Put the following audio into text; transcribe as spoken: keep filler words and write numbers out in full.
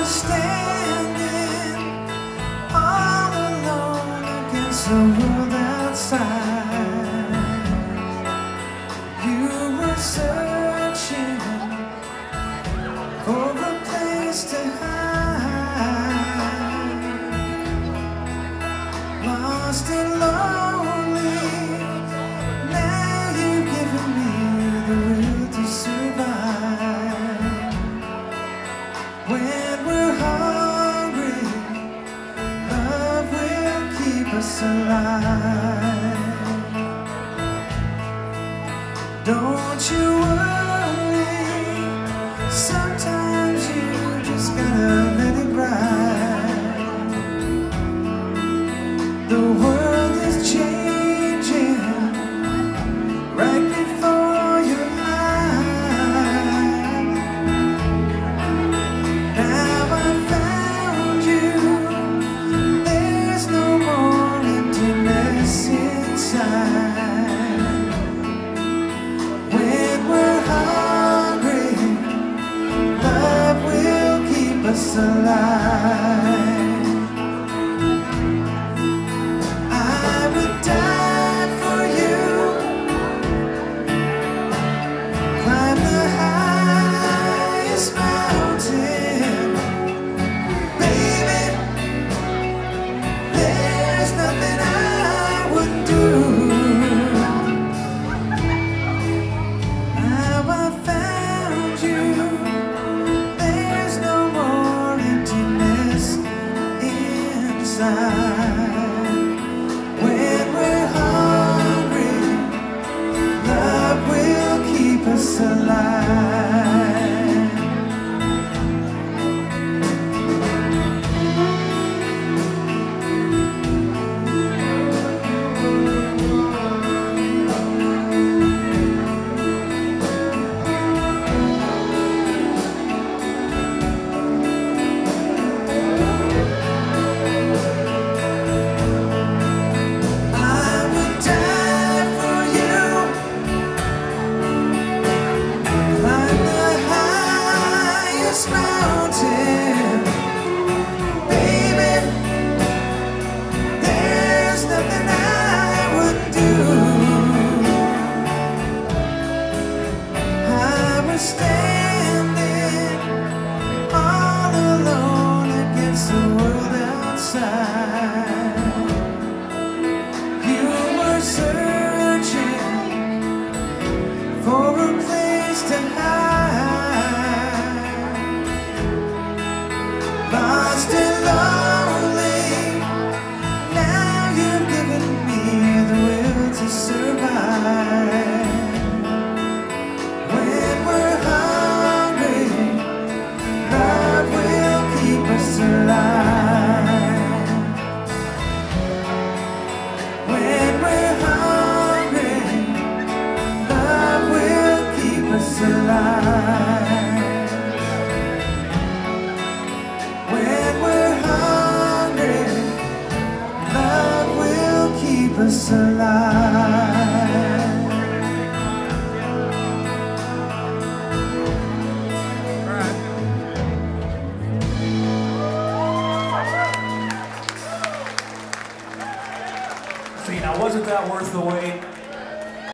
was standing all alone against the world outside. You were searching for a place to hide, lost and lonely. Now you've given me the will to survive. When we're hungry, love will keep us alive. Don't you worry, sometimes you just gotta let it ride. The world is changing right before your eyes. Now I found you, there's no more emptiness inside. When we're hungry, love will keep us alive. I would die for you, climb the highest mountain. Baby, there's nothing I wouldn't do. Now I found you, there's no more emptiness inside. When we're hungry, love will keep us alive. I would die for you, climb the highest mountain. Baby, there's nothing I wouldn't do. I was standing all alone against the world outside. You were searching for a place to hide, lost and lonely. Now you've given me the will to survive. When we're hungry, love will keep us alive. When we're hungry, love will keep us alive. When we're hungry, love will keep us alive. See, now wasn't that worth the wait?